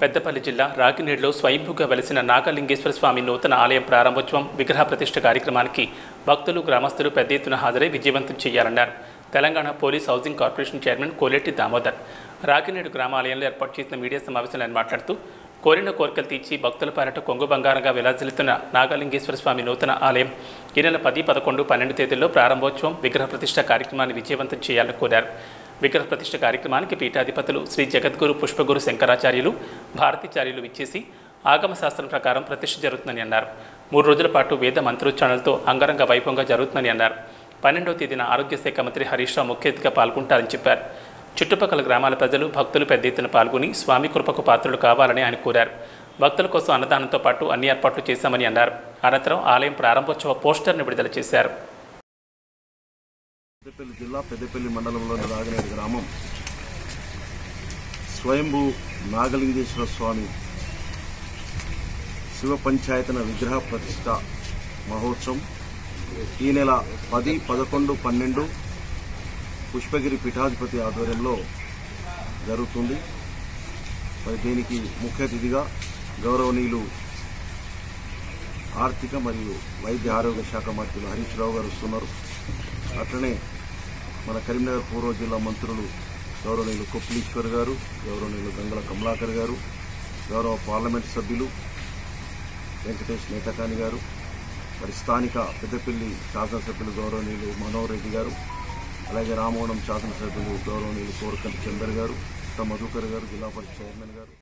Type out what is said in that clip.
పెద్దపల్లి జిల్లా రాగినేడులో స్వయంభూగా వెలిసిన నాగలింగేశ్వర స్వామి నూతన ఆలయం ప్రారంభోత్సవం విగ్రహ ప్రతిష్ఠ కార్యక్రమానికి భక్తులు గ్రామస్తులు పెద్ద ఎత్తున హాజరై విజయవంతం చేయాలన్నారు Telangana police housing corporation chairman Koletti Damodar. Raginedu గ్రామాలయంలో ఏర్పాటు చేసిన మీడియా సమావేశంలో ఆయన మాట్లాడుతూ కోరిన కోరికలు తీర్చి భక్తుల పాలట కొంగు బంగారంగా విరాజిల్లుతున్న నాగలింగేశ్వర స్వామి నూతన ఆలయం ఈ నెల 10, 11, 12 తేదీల్లో ప్రారంభోత్సవం విగ్రహ ప్రతిష్ఠ కార్యక్రమాన్ని విజయవంతం చేయాలని కోరారు. విగ్రహ ప్రతిష్ఠ కార్యక్రమానికి పీఠాధిపతులు శ్రీ జగద్గురు పుష్పగురు శంకరాచార్యులు, భారతీచార్యులు విచ్చేసి ఆగమ శాస్త్రం ప్రకారం ప్రతిష్ఠ జరుగుతుందని అన్నారు. 3 రోజుల పాటు వేద మంత్రోచ్చారణలతో అంగరంగ వైభవంగా జరుగుతుందని అన్నారు. 12వ తేదీన ఆరోగ్య శాఖ మంత్రి హరీష్ రావు ముఖ్య అతిథిగా పాల్గొంటారని చెప్పారు. చుట్టుపక్కల గ్రామాల ప్రజలు, భక్తులు పెద్ద ఎత్తున పాల్గొని స్వామి కృపకు పాత్రలు కావాలని ఆయన కోరారు. భక్తుల కోసం అన్నదానంతో పాటు అన్ని ఏర్పాట్లు చేశామని అన్నారు. అనంతరం ఆలయం ప్రారంభోత్సవ పోస్టర్ను విడుదల చేశారు. పెద్దపల్లి జిల్లా పెద్దపల్లి మండలంలోని రాగినేడు గ్రామం స్వయంభూ నాగలింగేశ్వర స్వామి శివ పంచాయతన విగ్రహ ప్రతిష్ఠ మహోత్సవం ఈ నెల 10, 11, 12 పుష్పగిరి పీఠాధిపతి ఆధ్వర్యంలో జరుగుతుంది. మరి దీనికి ముఖ్య అతిథిగా గౌరవనీయులు ఆర్థిక మరియు వైద్య ఆరోగ్య శాఖ మంత్రులు హరీష్ రావు గారు వస్తున్నారు. అట్లనే మన కరీంనగర్ పూర్వ జిల్లా మంత్రులు గౌరవనీయులు కొప్లీశ్వర్ గారు, గౌరవనీయులు గంగల కమలాకర్ గారు, గౌరవ పార్లమెంట్ సభ్యులు వెంకటేష్ నేతకాని గారు, మరి స్థానిక పెద్దపల్లి శాసనసభ్యులు గౌరవనీయులు మనోహర్ రెడ్డి గారు, అలాగే రామవరం శాసనసభ్యులు గౌరవనీయులు కోరకంటి చందర్ గారు, మధుకర్ గారు, జిల్లా పరిషత్ చైర్మన్ గారు.